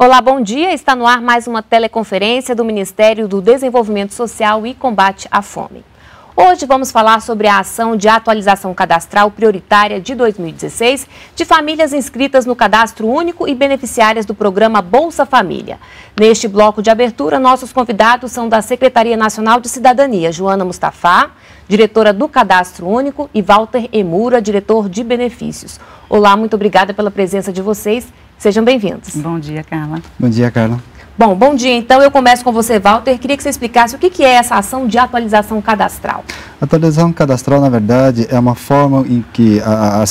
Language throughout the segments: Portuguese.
Olá, bom dia. Está no ar mais uma teleconferência do Ministério do Desenvolvimento Social e Combate à Fome. Hoje vamos falar sobre a ação de atualização cadastral prioritária de 2016 de famílias inscritas no Cadastro Único e beneficiárias do programa Bolsa Família. Neste bloco de abertura, nossos convidados são da Secretaria Nacional de Cidadania, Joana Mustafa, diretora do Cadastro Único, e Walter Emura, diretor de Benefícios. Olá, muito obrigada pela presença de vocês. Sejam bem-vindos. Bom dia, Carla. Bom dia, Carla. Bom dia. Então, eu começo com você, Walter. Queria que você explicasse o que é essa ação de atualização cadastral. A atualização cadastral, na verdade, é uma forma em que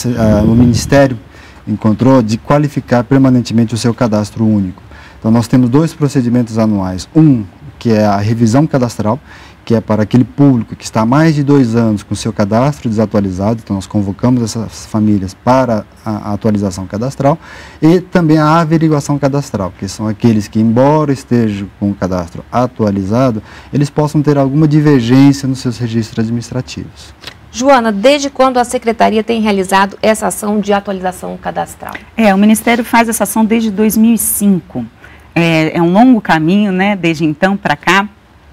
o Ministério encontrou de qualificar permanentemente o seu cadastro único. Então, nós temos dois procedimentos anuais. Um, que é a revisão cadastral, que é para aquele público que está há mais de 2 anos com seu cadastro desatualizado. Então, nós convocamos essas famílias para a atualização cadastral, e também a averiguação cadastral, que são aqueles que, embora estejam com o cadastro atualizado, eles possam ter alguma divergência nos seus registros administrativos. Joana, desde quando a Secretaria tem realizado essa ação de atualização cadastral? O Ministério faz essa ação desde 2005. É um longo caminho, né, desde então para cá.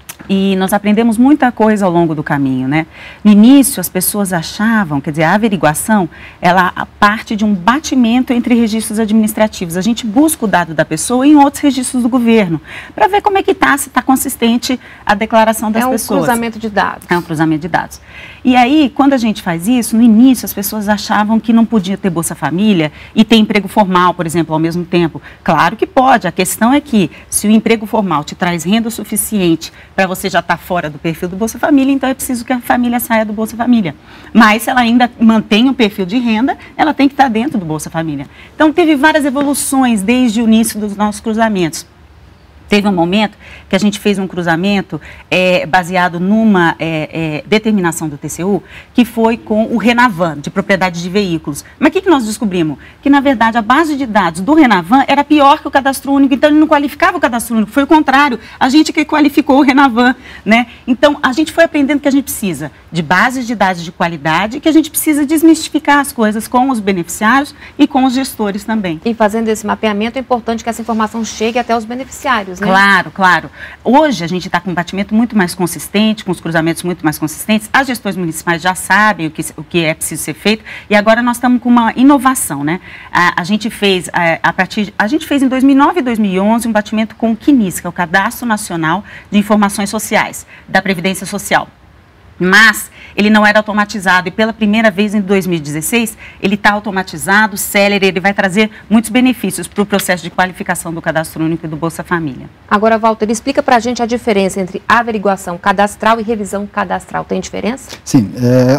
E nós aprendemos muita coisa ao longo do caminho, né? No início, as pessoas achavam, quer dizer, a averiguação, ela parte de um batimento entre registros administrativos. A gente busca o dado da pessoa em outros registros do governo, para ver como é que está, se está consistente a declaração das pessoas. É um cruzamento de dados. É um cruzamento de dados. E aí, quando a gente faz isso, no início, as pessoas achavam que não podia ter Bolsa Família e ter emprego formal, por exemplo, ao mesmo tempo. Claro que pode. A questão é que, se o emprego formal te traz renda suficiente para você já está fora do perfil do Bolsa Família, então é preciso que a família saia do Bolsa Família. Mas se ela ainda mantém o perfil de renda, ela tem que estar dentro do Bolsa Família. Então teve várias evoluções desde o início dos nossos cruzamentos. Teve um momento que a gente fez um cruzamento baseado numa determinação do TCU, que foi com o Renavan, de propriedade de veículos. Mas o que nós descobrimos? Que, na verdade, a base de dados do Renavan era pior que o Cadastro Único, então ele não qualificava o Cadastro Único, foi o contrário, a gente que qualificou o Renavan, né? Então, a gente foi aprendendo que a gente precisa de bases de dados de qualidade, que a gente precisa desmistificar as coisas com os beneficiários e com os gestores também. E fazendo esse mapeamento, é importante que essa informação chegue até os beneficiários, né? Claro, claro. Hoje a gente está com um batimento muito mais consistente, com os cruzamentos muito mais consistentes. As gestões municipais já sabem o que é preciso ser feito, e agora nós estamos com uma inovação, né? A gente fez em 2009 e 2011 um batimento com o CNIS, que é o Cadastro Nacional de Informações Sociais, da Previdência Social. Mas ele não era automatizado, e pela primeira vez em 2016, ele está automatizado, célere, ele vai trazer muitos benefícios para o processo de qualificação do Cadastro Único e do Bolsa Família. Agora, Walter, explica para a gente a diferença entre averiguação cadastral e revisão cadastral. Tem diferença? Sim,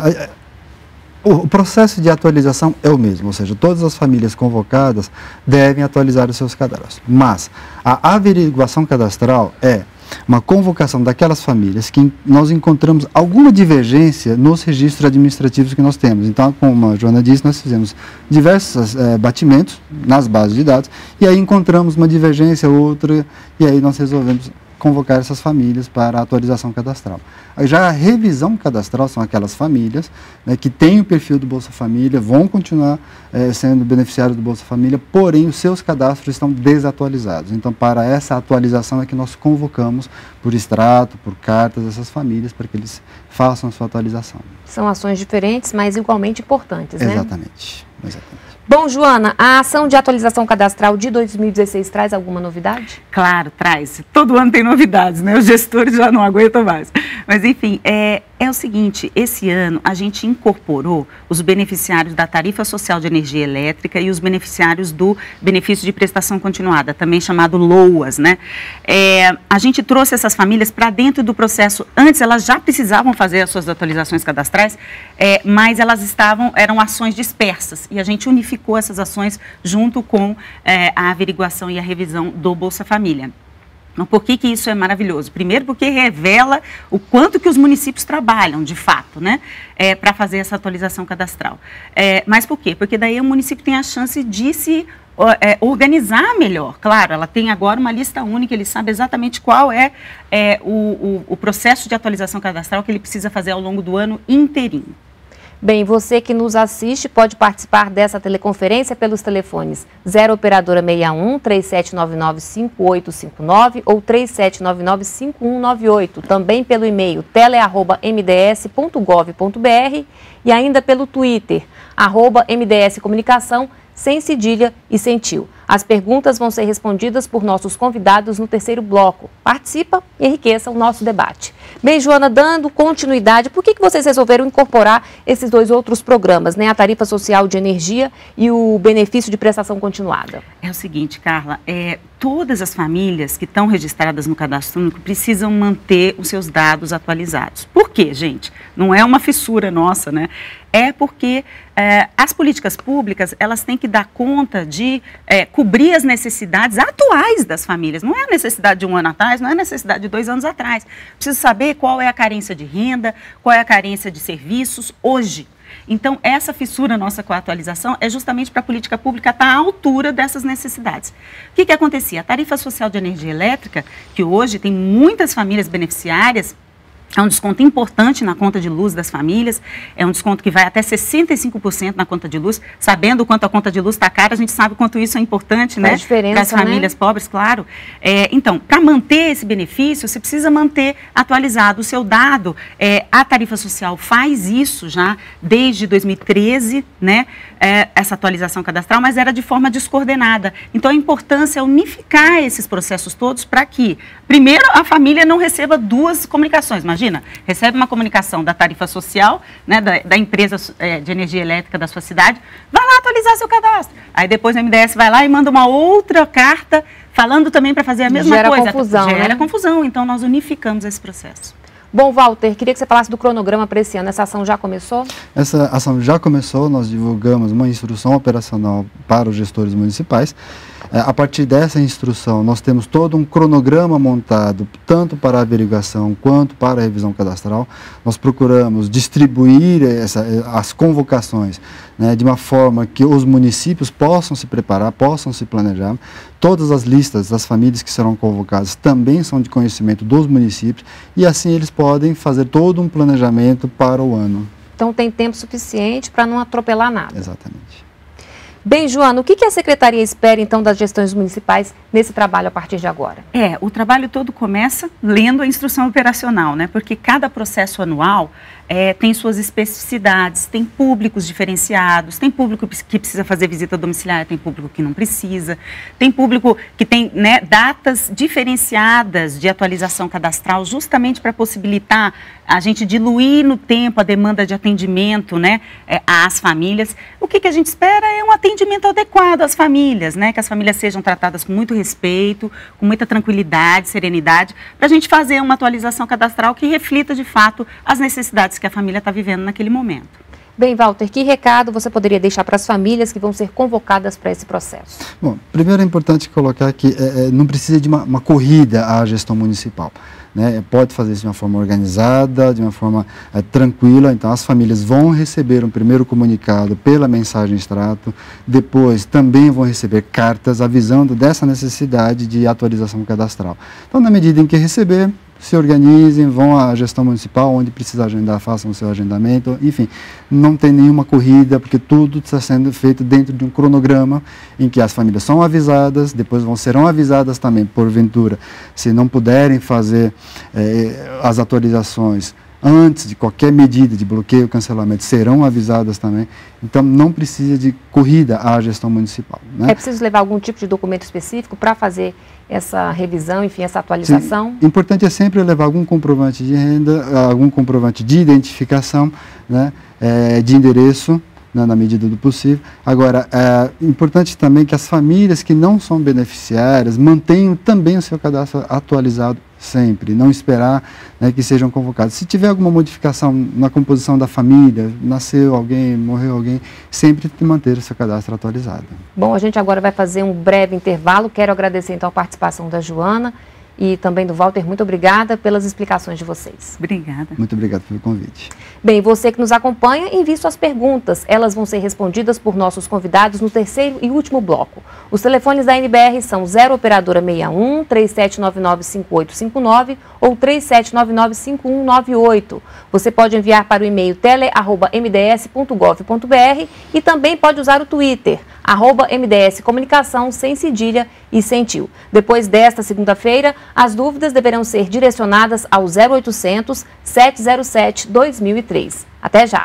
o processo de atualização é o mesmo, ou seja, todas as famílias convocadas devem atualizar os seus cadastros, mas a averiguação cadastral é uma convocação daquelas famílias que nós encontramos alguma divergência nos registros administrativos que nós temos. Então, como a Joana disse, nós fizemos diversos batimentos nas bases de dados, e aí encontramos uma divergência, outra, e aí nós resolvemos convocar essas famílias para a atualização cadastral. Já a revisão cadastral são aquelas famílias, né, que têm o perfil do Bolsa Família, vão continuar sendo beneficiários do Bolsa Família, porém os seus cadastros estão desatualizados. Então, para essa atualização é que nós convocamos por extrato, por cartas, essas famílias, para que eles façam a sua atualização. São ações diferentes, mas igualmente importantes, né? Exatamente. Bom, Joana, a ação de atualização cadastral de 2016 traz alguma novidade? Claro, traz. Todo ano tem novidades, né? Os gestores já não aguentam mais. Mas, enfim, é o seguinte, esse ano a gente incorporou os beneficiários da tarifa social de energia elétrica e os beneficiários do benefício de prestação continuada, também chamado LOAS, né? A gente trouxe essas famílias para dentro do processo. Antes elas já precisavam fazer as suas atualizações cadastrais, mas eram ações dispersas, e a gente unificou essas ações junto com a averiguação e a revisão do Bolsa Família. Por que isso é maravilhoso? Primeiro, porque revela o quanto que os municípios trabalham, de fato, né, para fazer essa atualização cadastral. Mas por quê? Porque daí o município tem a chance de se organizar melhor. Claro, ela tem agora uma lista única, ele sabe exatamente qual o processo de atualização cadastral que ele precisa fazer ao longo do ano inteirinho. Bem, você que nos assiste pode participar dessa teleconferência pelos telefones 0 operadora 61 3799-5859 ou 3799-5198, também pelo e-mail tele@mds.gov.br e ainda pelo Twitter, @MDS Comunicação, sem cedilha e sem tio. As perguntas vão ser respondidas por nossos convidados no terceiro bloco. Participa e enriqueça o nosso debate. Bem, Joana, dando continuidade, por que vocês resolveram incorporar esses dois outros programas, né? A tarifa social de energia e o benefício de prestação continuada? É o seguinte, Carla, todas as famílias que estão registradas no Cadastro Único precisam manter os seus dados atualizados. Por quê, gente? Não é uma fissura nossa, né? É porque as políticas públicas, elas têm que dar conta de cobrir as necessidades atuais das famílias. Não é a necessidade de um ano atrás, não é a necessidade de 2 anos atrás. Precisa saber qual é a carência de renda, qual é a carência de serviços hoje. Então, essa fissura nossa com a atualização é justamente para a política pública estar à altura dessas necessidades. O que acontecia? A tarifa social de energia elétrica, que hoje tem muitas famílias beneficiárias, é um desconto importante na conta de luz das famílias, é um desconto que vai até 65% na conta de luz. Sabendo o quanto a conta de luz está cara, a gente sabe o quanto isso é importante, né? Para as famílias pobres, claro. Então, para manter esse benefício, você precisa manter atualizado o seu dado. A tarifa social faz isso já desde 2013, né? Essa atualização cadastral, mas era de forma descoordenada. Então, a importância é unificar esses processos todos para que, primeiro, a família não receba 2 comunicações. Imagina, recebe uma comunicação da tarifa social, né, da empresa de energia elétrica da sua cidade, vai lá atualizar seu cadastro. Aí depois o MDS vai lá e manda uma outra carta falando também para fazer a mesma coisa. Gera confusão, então nós unificamos esse processo. Bom, Walter, queria que você falasse do cronograma para esse ano. Essa ação já começou? Essa ação já começou, nós divulgamos uma instrução operacional para os gestores municipais. A partir dessa instrução, nós temos todo um cronograma montado, tanto para a averiguação quanto para a revisão cadastral. Nós procuramos distribuir as convocações, né, de uma forma que os municípios possam se preparar, possam se planejar. Todas as listas das famílias que serão convocadas também são de conhecimento dos municípios e assim eles podem fazer todo um planejamento para o ano. Então tem tempo suficiente para não atropelar nada. Exatamente. Bem, Joana, o que a Secretaria espera, então, das gestões municipais nesse trabalho a partir de agora? O trabalho todo começa lendo a instrução operacional, né? Porque cada processo anual tem suas especificidades, tem públicos diferenciados, tem público que precisa fazer visita domiciliar, tem público que não precisa, tem público que tem, né, datas diferenciadas de atualização cadastral, justamente para possibilitar a gente diluir no tempo a demanda de atendimento, né, às famílias. O que a gente espera é um atendimento adequado às famílias, né, que as famílias sejam tratadas com muito respeito, com muita tranquilidade, serenidade, para a gente fazer uma atualização cadastral que reflita de fato as necessidades que a família está vivendo naquele momento. Bem, Walter, que recado você poderia deixar para as famílias que vão ser convocadas para esse processo? Bom, primeiro é importante colocar que não precisa de uma corrida à gestão municipal, né? Pode fazer isso de uma forma organizada, de uma forma tranquila. Então, as famílias vão receber um primeiro comunicado pela mensagem extrato, depois também vão receber cartas avisando dessa necessidade de atualização cadastral. Então, na medida em que receber, se organizem, vão à gestão municipal, onde precisa agendar, façam o seu agendamento, enfim, não tem nenhuma corrida, porque tudo está sendo feito dentro de um cronograma em que as famílias são avisadas, depois serão avisadas também, porventura, se não puderem fazer as atualizações antes de qualquer medida de bloqueio ou cancelamento, serão avisadas também. Então, não precisa de corrida à gestão municipal, né? É preciso levar algum tipo de documento específico para fazer essa revisão, enfim, essa atualização? Sim. Importante é sempre levar algum comprovante de renda, algum comprovante de identificação, né, de endereço, né, na medida do possível. Agora, é importante também que as famílias que não são beneficiárias mantenham também o seu cadastro atualizado sempre, não esperar, né, que sejam convocados. Se tiver alguma modificação na composição da família, nasceu alguém, morreu alguém, sempre manter o seu cadastro atualizado. Bom, a gente agora vai fazer um breve intervalo. Quero agradecer então a participação da Joana e também do Walter, muito obrigada pelas explicações de vocês. Obrigada. Muito obrigado pelo convite. Bem, você que nos acompanha, envie suas perguntas. Elas vão ser respondidas por nossos convidados no terceiro e último bloco. Os telefones da NBR são 0 operadora 61 37995859 ou 37995198. Você pode enviar para o e-mail tele@mds.gov.br e também pode usar o Twitter, @MDS Comunicação, sem cedilha e sem tio. Depois desta segunda-feira, as dúvidas deverão ser direcionadas ao 0800 707 2003. Até já!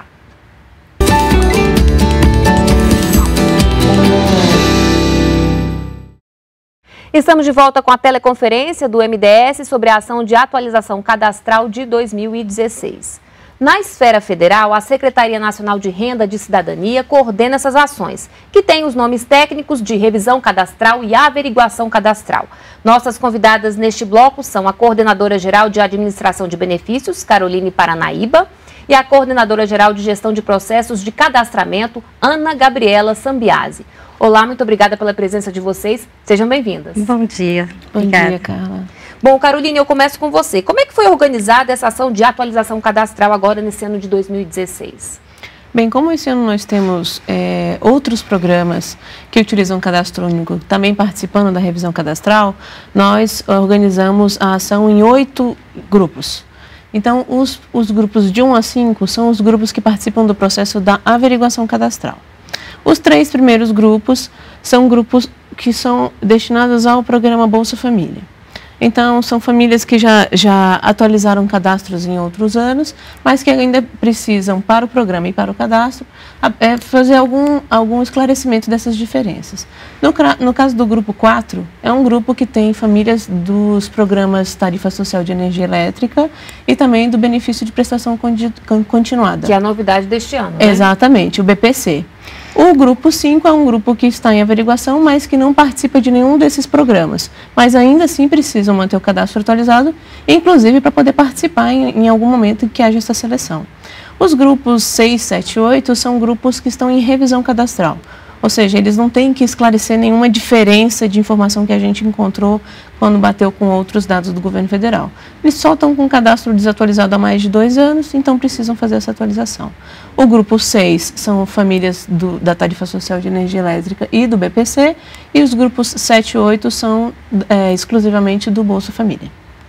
Estamos de volta com a teleconferência do MDS sobre a ação de atualização cadastral de 2016. Na esfera federal, a Secretaria Nacional de Renda de Cidadania coordena essas ações, que têm os nomes técnicos de revisão cadastral e averiguação cadastral. Nossas convidadas neste bloco são a Coordenadora Geral de Administração de Benefícios, Caroline Paranaíba, e a Coordenadora Geral de Gestão de Processos de Cadastramento, Ana Gabriela Sambiase. Olá, muito obrigada pela presença de vocês. Sejam bem-vindas. Bom dia. Bom dia, Carla. Bom, Caroline, eu começo com você. Como é que foi organizada essa ação de atualização cadastral agora nesse ano de 2016? Bem, como esse ano nós temos outros programas que utilizam cadastro único também participando da revisão cadastral, nós organizamos a ação em 8 grupos. Então, os grupos de 1 a 5 são os grupos que participam do processo da averiguação cadastral. Os 3 primeiros grupos são grupos que são destinados ao programa Bolsa Família. Então, são famílias que já atualizaram cadastros em outros anos, mas que ainda precisam, para o programa e para o cadastro, fazer algum esclarecimento dessas diferenças. No caso do grupo 4, é um grupo que tem famílias dos programas Tarifa Social de Energia Elétrica e também do Benefício de Prestação Continuada. Que é a novidade deste ano, né? Exatamente, o BPC. O grupo 5 é um grupo que está em averiguação, mas que não participa de nenhum desses programas, mas ainda assim precisam manter o cadastro atualizado, inclusive para poder participar em algum momento em que haja essa seleção. Os grupos 6, 7 e 8 são grupos que estão em revisão cadastral, ou seja, eles não têm que esclarecer nenhuma diferença de informação que a gente encontrou quando bateu com outros dados do governo federal. Eles só estão com o cadastro desatualizado há mais de 2 anos, então precisam fazer essa atualização. O grupo 6 são famílias da Tarifa Social de Energia Elétrica e do BPC, e os grupos 7 e 8 são exclusivamente do Bolsa Família.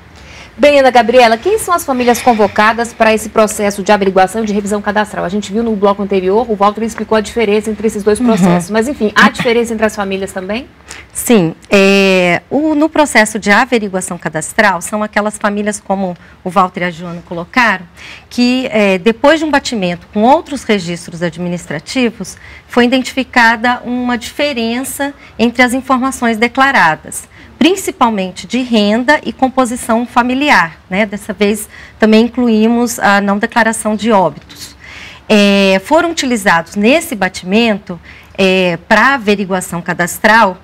Bem, Ana Gabriela, quem são as famílias convocadas para esse processo de averiguação e de revisão cadastral? A gente viu no bloco anterior, o Walter explicou a diferença entre esses 2 processos, mas enfim, há diferença entre as famílias também? Sim, no processo de averiguação cadastral, são aquelas famílias, como o Walter e a Joana colocaram, que depois de um batimento com outros registros administrativos, foi identificada uma diferença entre as informações declaradas, principalmente de renda e composição familiar, né? Dessa vez também incluímos a não declaração de óbitos. Foram utilizados nesse batimento, para averiguação cadastral,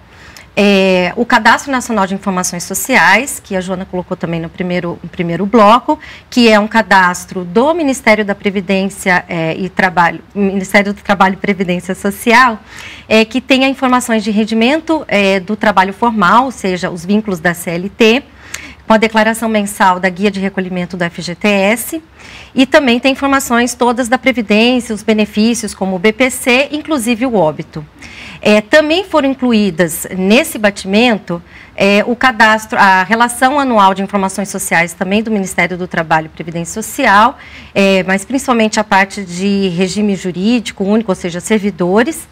o Cadastro Nacional de Informações Sociais, que a Joana colocou também no primeiro bloco, que é um cadastro do Ministério da Previdência Ministério do Trabalho e Previdência Social, que tem as informações de rendimento do trabalho formal, ou seja, os vínculos da CLT, com a declaração mensal da guia de recolhimento do FGTS, e também tem informações todas da Previdência, os benefícios como o BPC, inclusive o óbito. Também foram incluídas nesse batimento o cadastro, a relação anual de informações sociais também do Ministério do Trabalho e Previdência Social, mas principalmente a parte de regime jurídico único, ou seja, servidores,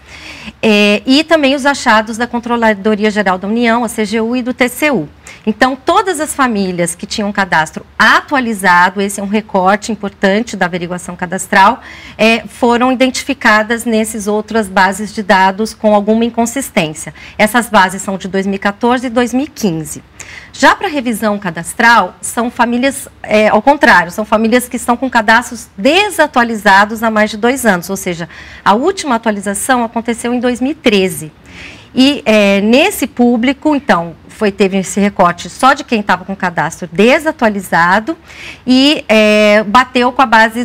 e também os achados da Controladoria Geral da União, a CGU, e do TCU. Então, todas as famílias que tinham cadastro atualizado, esse é um recorte importante da averiguação cadastral, foram identificadas nessas outras bases de dados com alguma inconsistência. Essas bases são de 2014 e 2015. Já para revisão cadastral, são famílias, ao contrário, são famílias que estão com cadastros desatualizados há mais de 2 anos, ou seja, a última atualização aconteceu em 2013. E nesse público, então, teve esse recorte só de quem estava com cadastro desatualizado e bateu com a base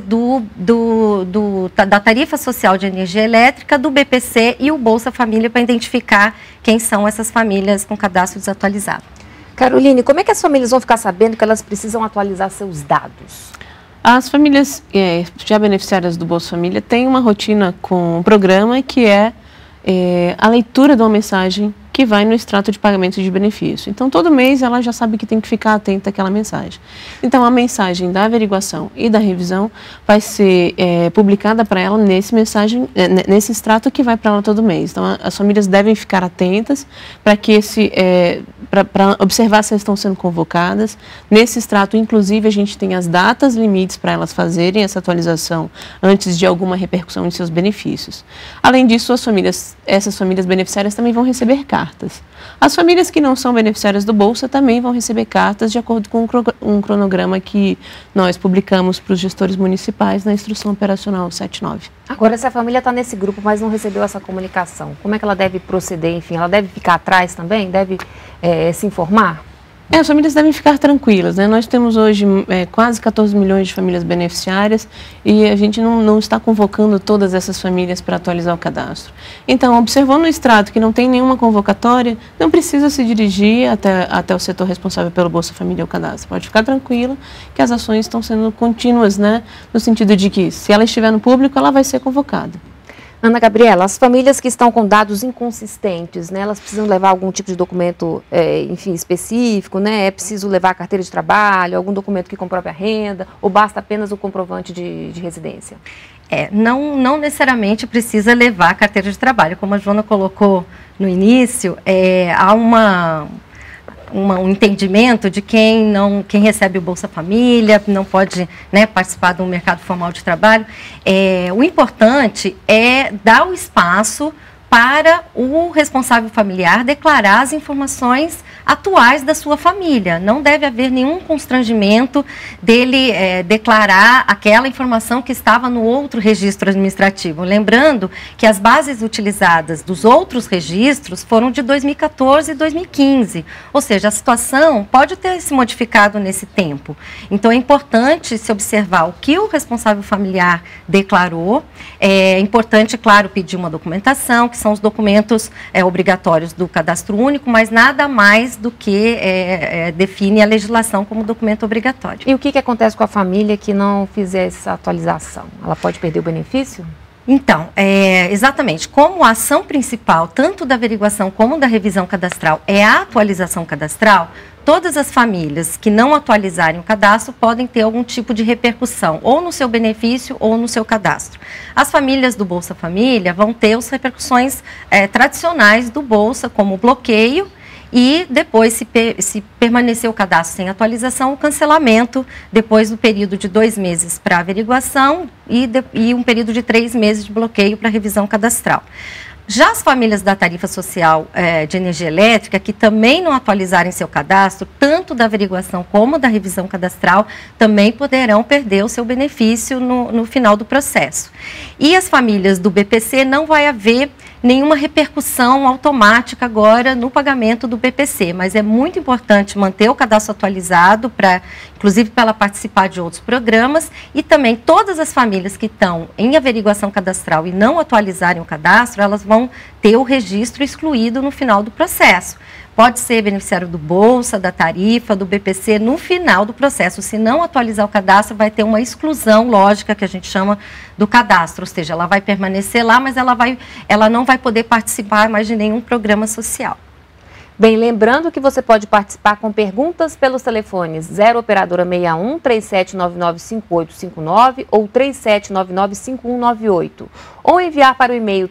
da Tarifa Social de Energia Elétrica, do BPC e o Bolsa Família para identificar quem são essas famílias com cadastro desatualizado. Caroline, como é que as famílias vão ficar sabendo que elas precisam atualizar seus dados? As famílias já beneficiárias do Bolsa Família têm uma rotina com um programa que é a leitura de uma mensagem que vai no extrato de pagamento de benefício. Então, todo mês ela já sabe que tem que ficar atenta àquela mensagem. Então, a mensagem da averiguação e da revisão vai ser publicada para ela nesse extrato que vai para ela todo mês. Então, as famílias devem ficar atentas para que para observar se elas estão sendo convocadas. Nesse extrato, inclusive, a gente tem as datas limites para elas fazerem essa atualização antes de alguma repercussão em seus benefícios. Além disso, essas famílias beneficiárias também vão receber cartas. As famílias que não são beneficiárias do Bolsa também vão receber cartas de acordo com um cronograma que nós publicamos para os gestores municipais na Instrução Operacional 79. Agora, se a família está nesse grupo, mas não recebeu essa comunicação, como é que ela deve proceder? Enfim, ela deve ficar atrás também? Deve se informar? As famílias devem ficar tranquilas, né? Nós temos hoje quase 14 milhões de famílias beneficiárias e a gente não está convocando todas essas famílias para atualizar o cadastro. Então, observando no extrato que não tem nenhuma convocatória, não precisa se dirigir até o setor responsável pelo Bolsa Família ou cadastro. Pode ficar tranquila que as ações estão sendo contínuas, né? No sentido de que, se ela estiver no público, ela vai ser convocada. Ana Gabriela, as famílias que estão com dados inconsistentes, né, elas precisam levar algum tipo de documento, enfim, específico, né? É preciso levar a carteira de trabalho, algum documento que comprove a renda, ou basta apenas o comprovante de residência? Não necessariamente precisa levar a carteira de trabalho. Como a Joana colocou no início, há um entendimento de quem recebe o Bolsa Família, não pode, né, participar do mercado formal de trabalho. O importante é dar o espaço para o responsável familiar declarar as informações atuais da sua família. Não deve haver nenhum constrangimento dele declarar aquela informação que estava no outro registro administrativo. Lembrando que as bases utilizadas dos outros registros foram de 2014 e 2015. Ou seja, a situação pode ter se modificado nesse tempo. Então, é importante se observar o que o responsável familiar declarou. É importante, claro, pedir uma documentação, que são os documentos obrigatórios do Cadastro Único, mas nada mais do que define a legislação como documento obrigatório. E o que acontece com a família que não fizer essa atualização? Ela pode perder o benefício? Então, exatamente, como a ação principal, tanto da averiguação como da revisão cadastral, é a atualização cadastral, todas as famílias que não atualizarem o cadastro podem ter algum tipo de repercussão, ou no seu benefício ou no seu cadastro. As famílias do Bolsa Família vão ter as repercussões tradicionais do Bolsa, como bloqueio, e depois, se permanecer o cadastro sem atualização, o cancelamento, depois do período de 2 meses para averiguação e um período de 3 meses de bloqueio para revisão cadastral. Já as famílias da tarifa social de energia elétrica, que também não atualizarem seu cadastro, tanto da averiguação como da revisão cadastral, também poderão perder o seu benefício no final do processo. E as famílias do BPC não vai haver nenhuma repercussão automática agora no pagamento do BPC, mas é muito importante manter o cadastro atualizado, inclusive para ela participar de outros programas, e também todas as famílias que estão em averiguação cadastral e não atualizarem o cadastro, elas vão ter o registro excluído no final do processo. Pode ser beneficiário do Bolsa, da tarifa, do BPC no final do processo. Se não atualizar o cadastro, vai ter uma exclusão lógica, que a gente chama do cadastro, ou seja, ela vai permanecer lá, mas ela não vai poder participar mais de nenhum programa social. Bem, lembrando que você pode participar com perguntas pelos telefones 0 operadora 61 3799 5859 ou 3799 5198, ou enviar para o e-mail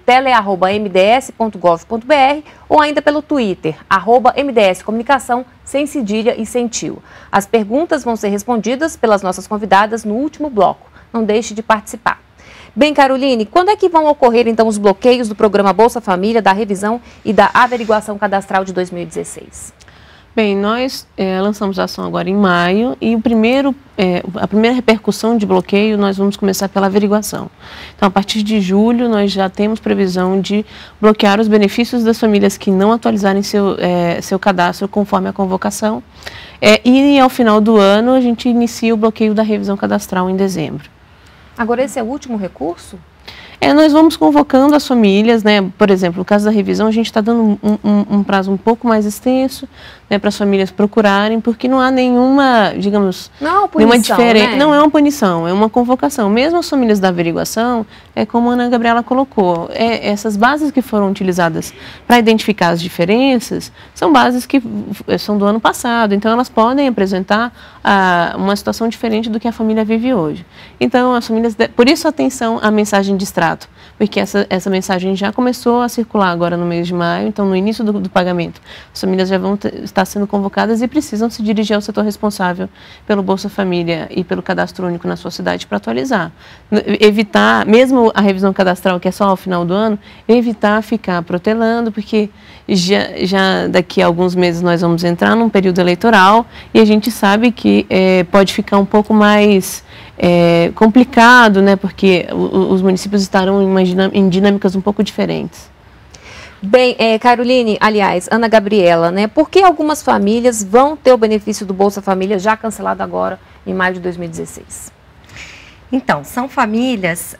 tele@mds.gov.br ou ainda pelo Twitter @mdscomunicação sem cedilha e sem tio. As perguntas vão ser respondidas pelas nossas convidadas no último bloco. Não deixe de participar. Bem, Caroline, quando é que vão ocorrer, então, os bloqueios do programa Bolsa Família, da revisão e da averiguação cadastral de 2016? Bem, nós lançamos a ação agora em maio e a primeira repercussão de bloqueio nós vamos começar pela averiguação. Então, a partir de julho, nós já temos previsão de bloquear os benefícios das famílias que não atualizarem seu cadastro conforme a convocação. E, ao final do ano, a gente inicia o bloqueio da revisão cadastral em dezembro. Agora, esse é o último recurso? Nós vamos convocando as famílias, né? Por exemplo, no caso da revisão, a gente está dando um prazo um pouco mais extenso, né, para as famílias procurarem, porque não há nenhuma, digamos, não é uma punição, nenhuma diferença. Né? Não é uma punição, é uma convocação. Mesmo as famílias da averiguação, como a Ana Gabriela colocou, essas bases que foram utilizadas para identificar as diferenças são bases que são do ano passado, então elas podem apresentar uma situação diferente do que a família vive hoje. Então, as famílias, por isso atenção à mensagem de extrato, porque essa mensagem já começou a circular agora no mês de maio, então no início do pagamento, as famílias já vão estar sendo convocadas e precisam se dirigir ao setor responsável pelo Bolsa Família e pelo Cadastro Único na sua cidade para atualizar. Evitar, mesmo a revisão cadastral, que é só ao final do ano, evitar ficar protelando, porque já daqui a alguns meses nós vamos entrar num período eleitoral e a gente sabe que pode ficar um pouco mais complicado, né, porque os municípios estarão em dinâmicas um pouco diferentes. Bem, Caroline, aliás, Ana Gabriela, né, por que algumas famílias vão ter o benefício do Bolsa Família já cancelado agora em maio de 2016? Então, são famílias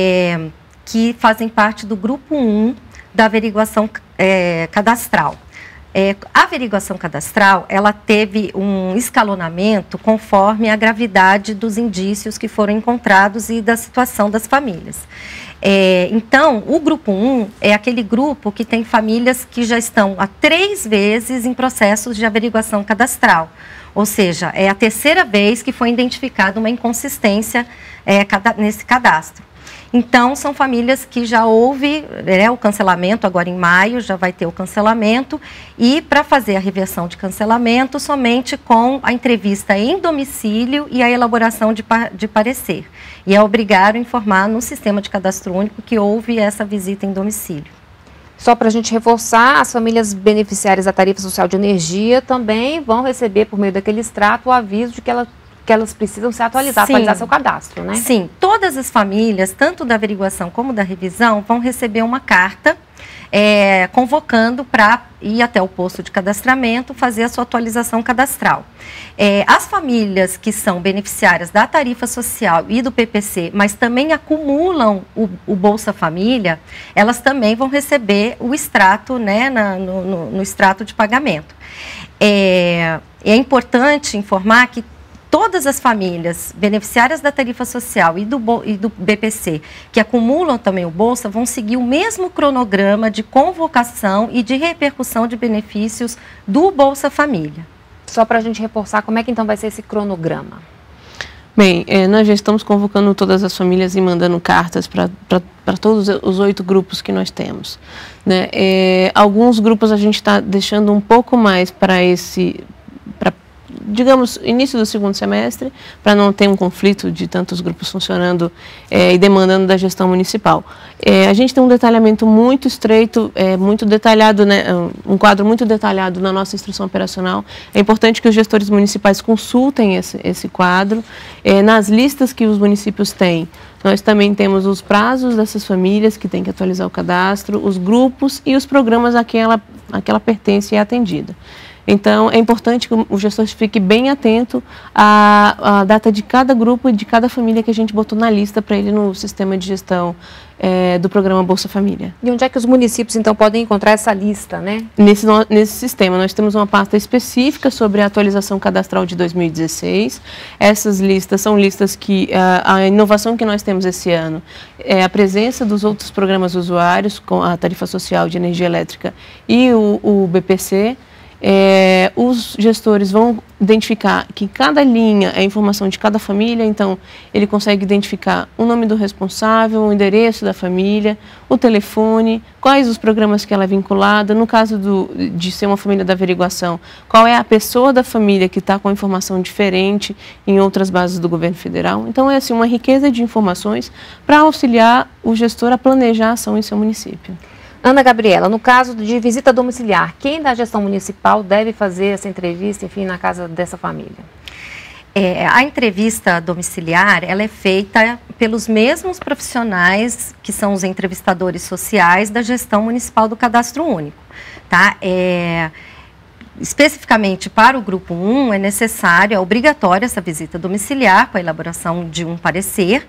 que fazem parte do grupo 1 da averiguação cadastral. A averiguação cadastral, ela teve um escalonamento conforme a gravidade dos indícios que foram encontrados e da situação das famílias. Então, o grupo 1 é aquele grupo que tem famílias que já estão há 3 vezes em processos de averiguação cadastral. Ou seja, é a 3ª vez que foi identificada uma inconsistência nesse cadastro. Então, são famílias que já houve o cancelamento, agora em maio já vai ter o cancelamento, e para fazer a reversão de cancelamento, somente com a entrevista em domicílio e a elaboração de parecer. E é obrigado a informar no sistema de cadastro único que houve essa visita em domicílio. Só para a gente reforçar, as famílias beneficiárias da tarifa social de energia também vão receber, por meio daquele extrato, o aviso de que elas precisam se atualizar, atualizar seu cadastro, né? Sim, todas as famílias, tanto da averiguação como da revisão, vão receber uma carta convocando para ir até o posto de cadastramento, fazer a sua atualização cadastral. As famílias que são beneficiárias da tarifa social e do PPC, mas também acumulam o Bolsa Família, elas também vão receber o extrato, né, no extrato de pagamento. É importante informar que todas as famílias beneficiárias da tarifa social e do BPC, que acumulam também o Bolsa, vão seguir o mesmo cronograma de convocação e de repercussão de benefícios do Bolsa Família. Só para a gente reforçar, como é que então vai ser esse cronograma? Bem, nós já estamos convocando todas as famílias e mandando cartas para todos os 8 grupos que nós temos, né? Alguns grupos a gente está deixando um pouco mais para digamos, início do 2º semestre, para não ter um conflito de tantos grupos funcionando e demandando da gestão municipal. A gente tem um detalhamento muito estreito, muito detalhado, né, um quadro muito detalhado na nossa instrução operacional. É importante que os gestores municipais consultem esse quadro. Nas listas que os municípios têm, nós também temos os prazos dessas famílias que têm que atualizar o cadastro, os grupos e os programas a que ela pertence e é atendida. Então, é importante que o gestor fique bem atento à data de cada grupo e de cada família que a gente botou na lista para ele no sistema de gestão do programa Bolsa Família. E onde é que os municípios, então, podem encontrar essa lista, né? Nesse sistema, nós temos uma pasta específica sobre a atualização cadastral de 2016. Essas listas são listas que a inovação que nós temos esse ano é a presença dos outros programas usuários, com a tarifa social de energia elétrica e o BPC. Os gestores vão identificar que cada linha é informação de cada família, então ele consegue identificar o nome do responsável, o endereço da família, o telefone, quais os programas que ela é vinculada, no caso de ser uma família da averiguação, qual é a pessoa da família que está com informação diferente em outras bases do governo federal. Então é assim, uma riqueza de informações para auxiliar o gestor a planejar a ação em seu município. Ana Gabriela, no caso de visita domiciliar, quem da gestão municipal deve fazer essa entrevista, enfim, na casa dessa família? A entrevista domiciliar, ela é feita pelos mesmos profissionais que são os entrevistadores sociais da gestão municipal do Cadastro Único, tá? Especificamente para o grupo 1, é obrigatória essa visita domiciliar com a elaboração de um parecer,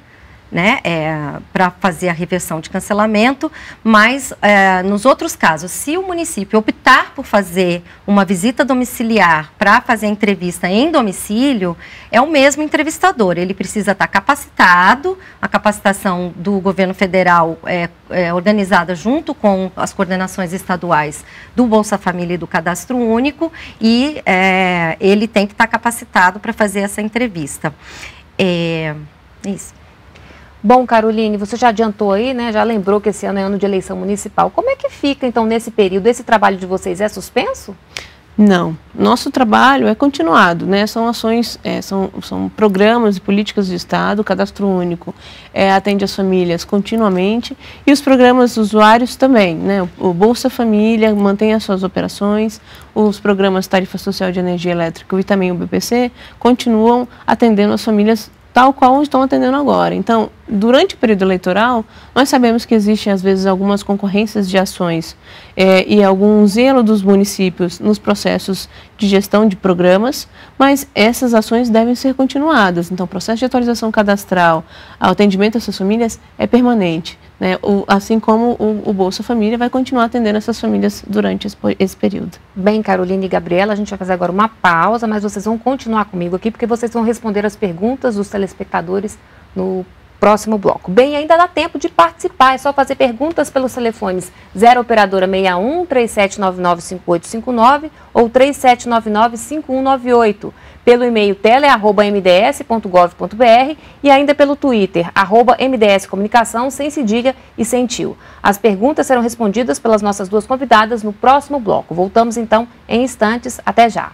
né, para fazer a reversão de cancelamento, mas nos outros casos, se o município optar por fazer uma visita domiciliar para fazer a entrevista em domicílio, é o mesmo entrevistador, ele precisa estar capacitado, a capacitação do governo federal é organizada junto com as coordenações estaduais do Bolsa Família e do Cadastro Único, e ele tem que estar capacitado para fazer essa entrevista. Isso. Bom, Caroline, você já adiantou aí, né? Já lembrou que esse ano é ano de eleição municipal. Como é que fica, então, nesse período? Esse trabalho de vocês é suspenso? Não. Nosso trabalho é continuado, né? São ações, são programas e políticas de Estado, o Cadastro Único atende as famílias continuamente e os programas usuários também, né? O Bolsa Família mantém as suas operações, os programas Tarifa Social de Energia Elétrica e também o BPC continuam atendendo as famílias tal qual estão atendendo agora. Então, durante o período eleitoral, nós sabemos que existem, às vezes, algumas concorrências de ações e algum zelo dos municípios nos processos de gestão de programas, mas essas ações devem ser continuadas. Então, o processo de atualização cadastral, o atendimento a essas famílias é permanente, né? Assim como o Bolsa Família vai continuar atendendo essas famílias durante esse período. Bem, Caroline e Gabriela, a gente vai fazer agora uma pausa, mas vocês vão continuar comigo aqui, porque vocês vão responder as perguntas dos telespectadores no próximo bloco. Bem, ainda dá tempo de participar, é só fazer perguntas pelos telefones 0 operadora 61 3799 5859 ou 3799 5198, pelo e-mail tele@mds.gov.br e ainda pelo Twitter @mdscomunicação sem cedilha e sem tio. As perguntas serão respondidas pelas nossas duas convidadas no próximo bloco. Voltamos então em instantes, até já.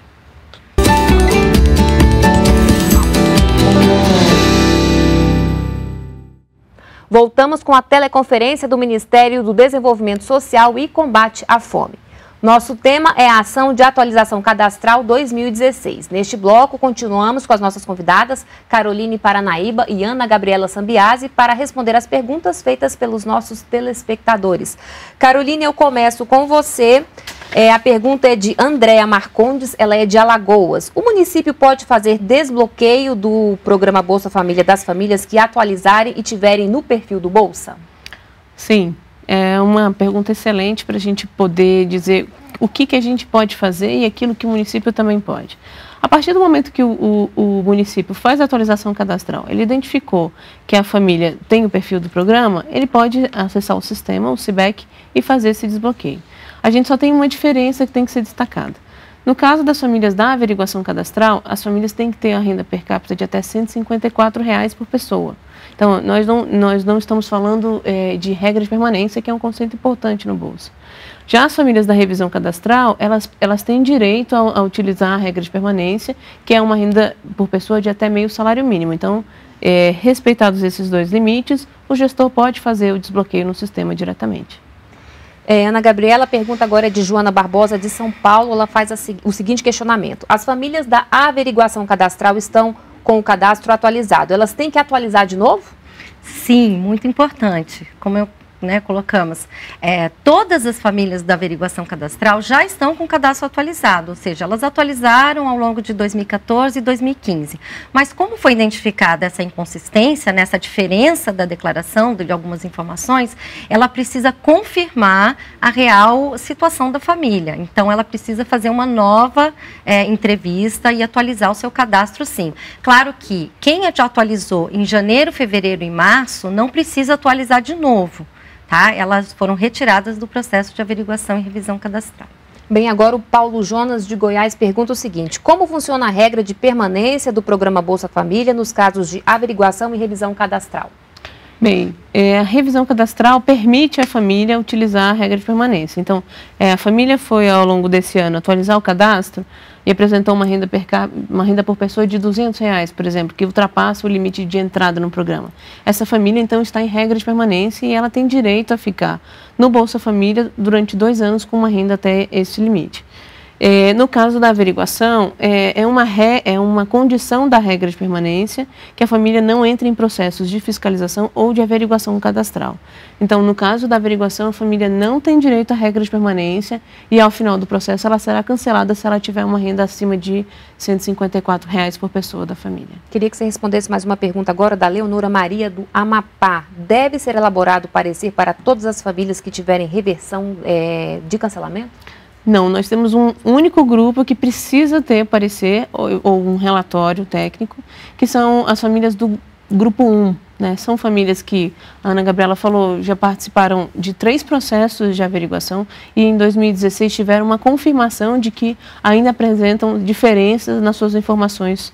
Voltamos com a teleconferência do Ministério do Desenvolvimento Social e Combate à Fome. Nosso tema é a Ação de Atualização Cadastral 2016. Neste bloco, continuamos com as nossas convidadas, Caroline Paranaíba e Ana Gabriela Sambiase, para responder as perguntas feitas pelos nossos telespectadores. Caroline, eu começo com você. A pergunta é de Andréa Marcondes, ela é de Alagoas. O município pode fazer desbloqueio do programa Bolsa Família das famílias que atualizarem e tiverem no perfil do Bolsa? Sim, é uma pergunta excelente para a gente poder dizer o que a gente pode fazer e aquilo que o município também pode. A partir do momento que o município faz a atualização cadastral, ele identificou que a família tem o perfil do programa, ele pode acessar o sistema, o CIBEC, e fazer esse desbloqueio. A gente só tem uma diferença que tem que ser destacada. No caso das famílias da averiguação cadastral, as famílias têm que ter a renda per capita de até R$ 154 por pessoa. Então, nós não estamos falando de regra de permanência, que é um conceito importante no Bolsa. Já as famílias da revisão cadastral, elas têm direito a utilizar a regra de permanência, que é uma renda por pessoa de até meio salário mínimo. Então, respeitados esses dois limites, o gestor pode fazer o desbloqueio no sistema diretamente. Ana Gabriela, a pergunta agora é de Joana Barbosa, de São Paulo. Ela faz o seguinte questionamento. As famílias da averiguação cadastral estão com o cadastro atualizado. Elas têm que atualizar de novo? Sim, muito importante. Como colocamos, todas as famílias da averiguação cadastral já estão com o cadastro atualizado, ou seja, elas atualizaram ao longo de 2014 e 2015. Mas como foi identificada essa inconsistência, essa diferença da declaração de algumas informações, ela precisa confirmar a real situação da família. Então, ela precisa fazer uma nova entrevista e atualizar o seu cadastro, sim. Claro que quem já atualizou em janeiro, fevereiro e março não precisa atualizar de novo. Tá? Elas foram retiradas do processo de averiguação e revisão cadastral. Bem, agora o Paulo Jonas de Goiás pergunta o seguinte: como funciona a regra de permanência do programa Bolsa Família nos casos de averiguação e revisão cadastral? Bem, a revisão cadastral permite à família utilizar a regra de permanência. Então, a família foi ao longo desse ano atualizar o cadastro e apresentou uma renda por pessoa de R$ 200, por exemplo, que ultrapassa o limite de entrada no programa. Essa família, então, está em regra de permanência e ela tem direito a ficar no Bolsa Família durante 2 anos com uma renda até esse limite. No caso da averiguação, é uma condição da regra de permanência que a família não entre em processos de fiscalização ou de averiguação cadastral. Então, no caso da averiguação, a família não tem direito à regra de permanência e, ao final do processo, ela será cancelada se ela tiver uma renda acima de R$ 154 por pessoa da família. Queria que você respondesse mais uma pergunta agora da Leonora Maria do Amapá. Deve ser elaborado parecer para todas as famílias que tiverem reversão de cancelamento? Não, nós temos um único grupo que precisa ter parecer ou um relatório técnico, que são as famílias do grupo 1. Né? São famílias que, a Ana Gabriela falou, já participaram de 3 processos de averiguação e em 2016 tiveram uma confirmação de que ainda apresentam diferenças nas suas informações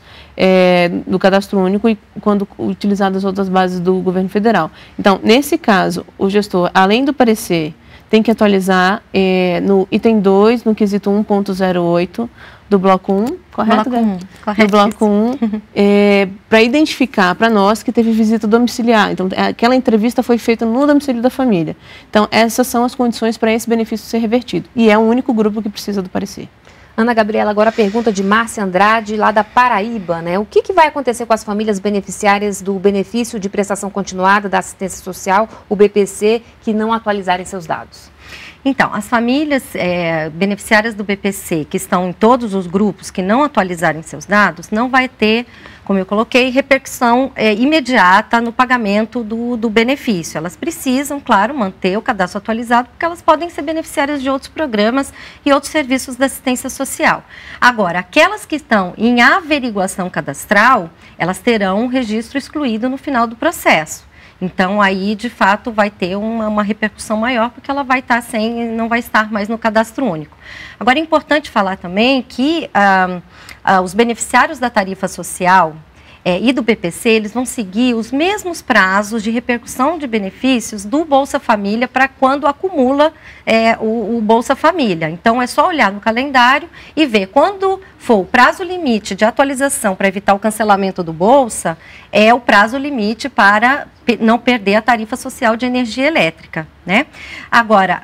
do cadastro único e quando utilizadas outras bases do governo federal. Então, nesse caso, o gestor, além do parecer, tem que atualizar no item 2, no quesito 1.08 do bloco 1, correto? Bloco 1, correto. Do bloco 1, para identificar para nós que teve visita domiciliar. Então, aquela entrevista foi feita no domicílio da família. Então, essas são as condições para esse benefício ser revertido. E é o único grupo que precisa do parecer. Ana Gabriela, agora a pergunta de Márcia Andrade, lá da Paraíba, né? O que vai acontecer com as famílias beneficiárias do benefício de prestação continuada da assistência social, o BPC, que não atualizarem seus dados? Então, as famílias beneficiárias do BPC, que estão em todos os grupos, que não atualizarem seus dados, não vai ter, como eu coloquei, repercussão imediata no pagamento do benefício. Elas precisam, claro, manter o cadastro atualizado, porque elas podem ser beneficiárias de outros programas e outros serviços da assistência social. Agora, aquelas que estão em averiguação cadastral, elas terão um registro excluído no final do processo. Então, aí, de fato, vai ter uma repercussão maior, porque ela vai estar não vai estar mais no cadastro único. Agora, é importante falar também que os beneficiários da tarifa social e do BPC, eles vão seguir os mesmos prazos de repercussão de benefícios do Bolsa Família para quando acumula o Bolsa Família. Então, é só olhar no calendário e ver quando for o prazo limite de atualização para evitar o cancelamento do Bolsa, é o prazo limite para não perder a tarifa social de energia elétrica, né? Agora,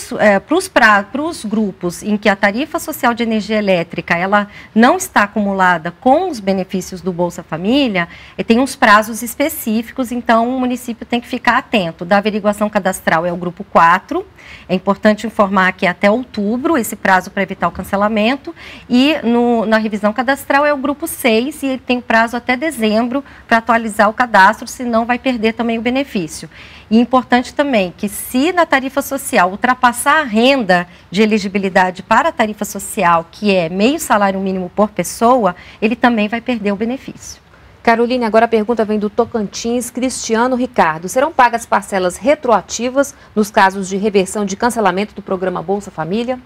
para os grupos em que a tarifa social de energia elétrica ela não está acumulada com os benefícios do Bolsa Família, tem uns prazos específicos, então o município tem que ficar atento. Da averiguação cadastral é o grupo 4, é importante informar que até outubro, esse prazo para evitar o cancelamento, e na revisão cadastral é o grupo 6 e ele tem prazo até dezembro para atualizar o cadastro, senão vai perder também o benefício. E importante também que se na tarifa social ultrapassar a renda de elegibilidade para a tarifa social, que é meio salário mínimo por pessoa, ele também vai perder o benefício. Caroline, agora a pergunta vem do Tocantins, Cristiano Ricardo. Serão pagas parcelas retroativas nos casos de reversão de cancelamento do programa Bolsa Família?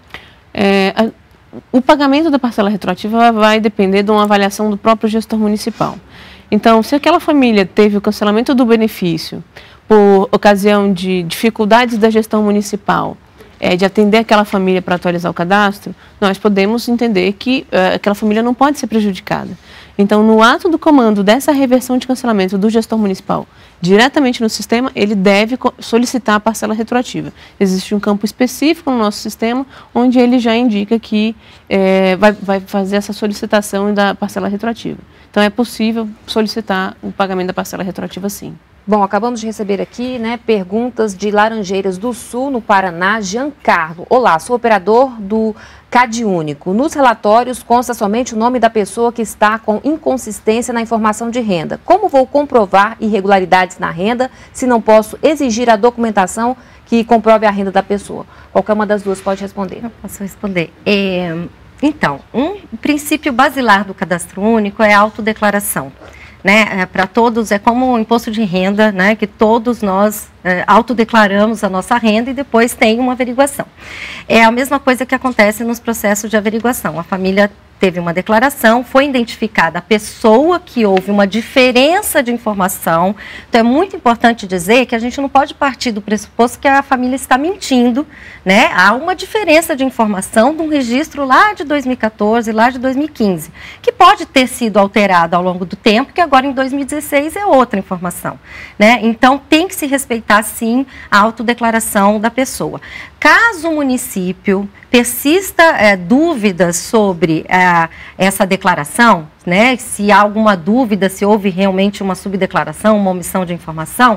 O pagamento da parcela retroativa vai depender de uma avaliação do próprio gestor municipal. Então, se aquela família teve o cancelamento do benefício por ocasião de dificuldades da gestão municipal, de atender aquela família para atualizar o cadastro, nós podemos entender que aquela família não pode ser prejudicada. Então, no ato do comando dessa reversão de cancelamento do gestor municipal diretamente no sistema, ele deve solicitar a parcela retroativa. Existe um campo específico no nosso sistema onde ele já indica que vai fazer essa solicitação da parcela retroativa. Então, é possível solicitar o pagamento da parcela retroativa, sim. Bom, acabamos de receber aqui, perguntas de Laranjeiras do Sul, no Paraná, Giancarlo. Olá, sou operador do CadÚnico. Nos relatórios consta somente o nome da pessoa que está com inconsistência na informação de renda. Como vou comprovar irregularidades na renda se não posso exigir a documentação que comprove a renda da pessoa? Qualquer uma das duas pode responder. Eu posso responder. Então, um princípio basilar do Cadastro Único é a autodeclaração. Para todos, é como o imposto de renda, que todos nós autodeclaramos a nossa renda e depois tem uma averiguação. É a mesma coisa que acontece nos processos de averiguação. A família teve uma declaração, foi identificada a pessoa que houve uma diferença de informação. Então, é muito importante dizer que a gente não pode partir do pressuposto que a família está mentindo, Há uma diferença de informação de um registro lá de 2014, lá de 2015, que pode ter sido alterado ao longo do tempo, que agora em 2016 é outra informação, Então, tem que se respeitar, sim, a autodeclaração da pessoa. Caso o município persista dúvidas sobre essa declaração, né, se há alguma dúvida, se houve realmente uma subdeclaração, uma omissão de informação,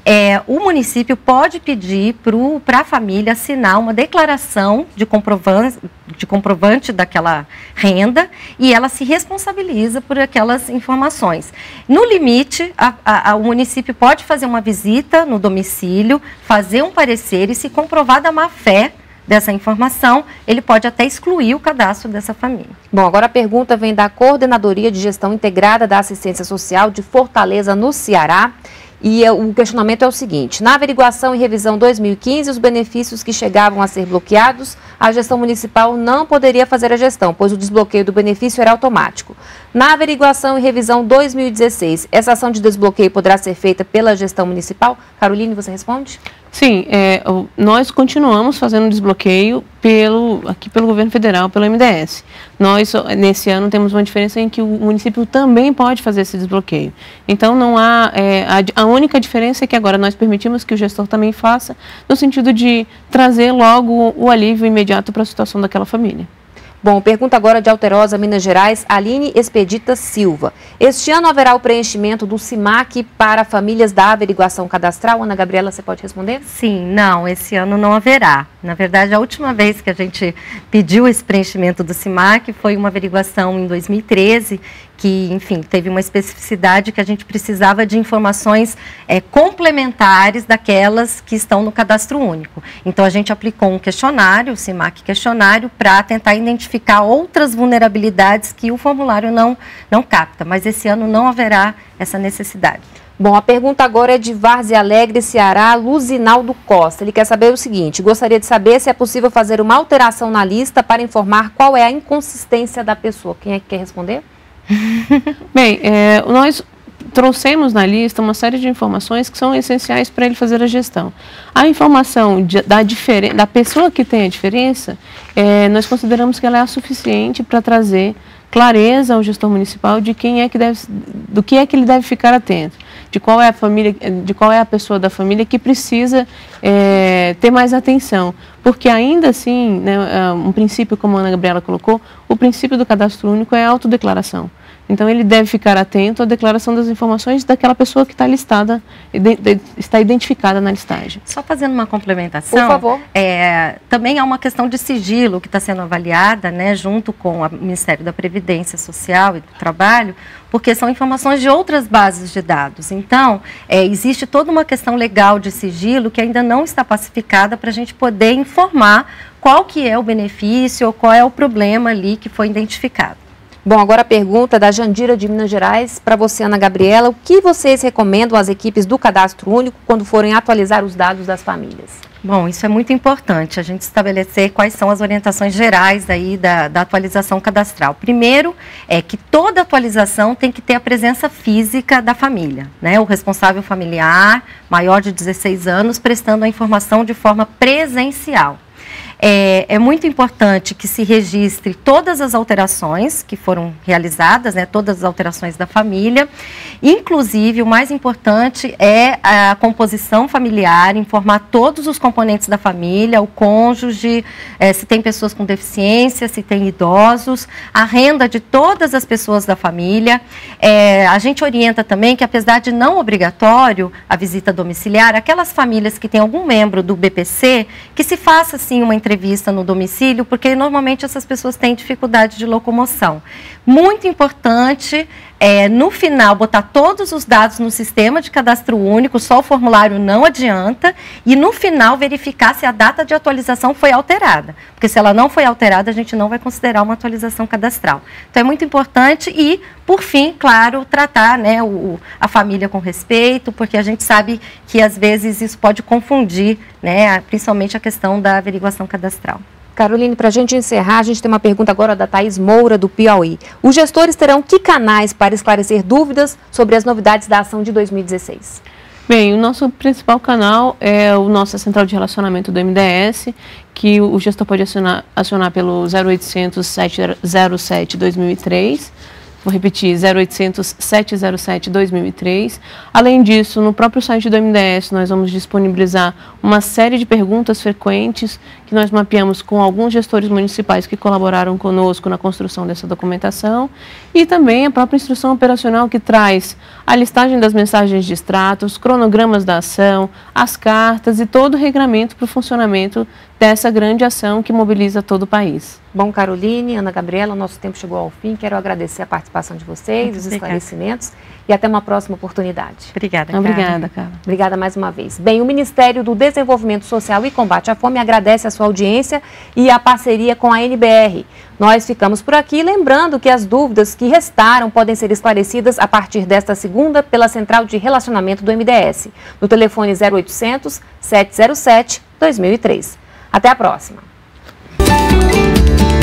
o município pode pedir para a família assinar uma declaração de comprovante daquela renda e ela se responsabiliza por aquelas informações. No limite, o município pode fazer uma visita no domicílio, fazer um parecer e, se comprovar da má-fé dessa informação, ele pode até excluir o cadastro dessa família. Bom, agora a pergunta vem da Coordenadoria de Gestão Integrada da Assistência Social de Fortaleza, no Ceará. E o questionamento é o seguinte: na averiguação e revisão 2015, os benefícios que chegavam a ser bloqueados, a gestão municipal não poderia fazer a gestão, pois o desbloqueio do benefício era automático. Na averiguação e revisão 2016, essa ação de desbloqueio poderá ser feita pela gestão municipal? Caroline, você responde? Sim, nós continuamos fazendo desbloqueio aqui pelo governo federal, pelo MDS. Nós, nesse ano, temos uma diferença em que o município também pode fazer esse desbloqueio. Então, não há, a única diferença é que agora nós permitimos que o gestor também faça, no sentido de trazer logo o alívio imediato para a situação daquela família. Bom, pergunta agora de Alterosa, Minas Gerais, Aline Expedita Silva. Este ano haverá o preenchimento do SIMAC para famílias da averiguação cadastral? Ana Gabriela, você pode responder? Sim, não, esse ano não haverá. Na verdade, a última vez que a gente pediu esse preenchimento do SIMAC foi uma averiguação em 2013, que, enfim, teve uma especificidade que a gente precisava de informações complementares daquelas que estão no cadastro único. Então, a gente aplicou um questionário, o SIMAC questionário, para tentar identificar outras vulnerabilidades que o formulário não capta, mas esse ano não haverá essa necessidade. Bom, a pergunta agora é de Várzea Alegre, Ceará, Luzinaldo Costa. Ele quer saber o seguinte: gostaria de saber se é possível fazer uma alteração na lista para informar qual é a inconsistência da pessoa. Quem é que quer responder? Bem, nós trouxemos na lista uma série de informações que são essenciais para ele fazer a gestão. A informação da pessoa que tem a diferença, nós consideramos que ela é a suficiente para trazer clareza ao gestor municipal de do que é que ele deve ficar atento, de qual é a família, de qual é a pessoa da família que precisa ter mais atenção, porque ainda assim, né, um princípio, como a Ana Gabriela colocou, o princípio do cadastro único é a autodeclaração. Então, ele deve ficar atento à declaração das informações daquela pessoa que está listada, está identificada na listagem. Só fazendo uma complementação. Por favor. Também há uma questão de sigilo que está sendo avaliada, né, junto com o Ministério da Previdência Social e do Trabalho, porque são informações de outras bases de dados. Então, existe toda uma questão legal de sigilo que ainda não está pacificada para a gente poder informar qual que é o benefício ou qual é o problema ali que foi identificado. Bom, agora a pergunta da Jandira de Minas Gerais para você, Ana Gabriela. O que vocês recomendam às equipes do Cadastro Único quando forem atualizar os dados das famílias? Bom, isso é muito importante, a gente estabelecer quais são as orientações gerais aí da atualização cadastral. Primeiro, é que toda atualização tem que ter a presença física da família, né? O responsável familiar, maior de 16 anos, prestando a informação de forma presencial. É muito importante que se registre todas as alterações que foram realizadas, né, todas as alterações da família. Inclusive, o mais importante é a composição familiar, informar todos os componentes da família, o cônjuge, se tem pessoas com deficiência, se tem idosos, a renda de todas as pessoas da família. A gente orienta também que, apesar de não obrigatório a visita domiciliar, aquelas famílias que têm algum membro do BPC, que se faça, sim, uma entrevista no domicílio, porque normalmente essas pessoas têm dificuldade de locomoção. Muito importante, no final, botar todos os dados no sistema de cadastro único, só o formulário não adianta, e no final verificar se a data de atualização foi alterada, porque se ela não foi alterada, a gente não vai considerar uma atualização cadastral. Então é muito importante e, por fim, claro, tratar, né, a família com respeito, porque a gente sabe que às vezes isso pode confundir, né, principalmente a questão da averiguação cadastral. Caroline, para a gente encerrar, a gente tem uma pergunta agora da Thaís Moura, do Piauí. Os gestores terão que canais para esclarecer dúvidas sobre as novidades da ação de 2016? Bem, o nosso principal canal é a nossa central de relacionamento do MDS, que o gestor pode acionar pelo 0800 707 2003. Vou repetir, 0800 707 2003. Além disso, no próprio site do MDS, nós vamos disponibilizar uma série de perguntas frequentes que nós mapeamos com alguns gestores municipais que colaboraram conosco na construção dessa documentação e também a própria instrução operacional que traz a listagem das mensagens de extratos, cronogramas da ação, as cartas e todo o regramento para o funcionamento dessa grande ação que mobiliza todo o país. Bom, Caroline, Ana Gabriela, o nosso tempo chegou ao fim. Quero agradecer a participação de vocês, os esclarecimentos e até uma próxima oportunidade. Obrigada, Carla. Obrigada, Carla. Obrigada mais uma vez. Bem, o Ministério do Desenvolvimento Social e Combate à Fome agradece a sua audiência e a parceria com a NBR. Nós ficamos por aqui, lembrando que as dúvidas que restaram podem ser esclarecidas a partir desta segunda pela Central de Relacionamento do MDS, no telefone 0800 707 2003. Até a próxima.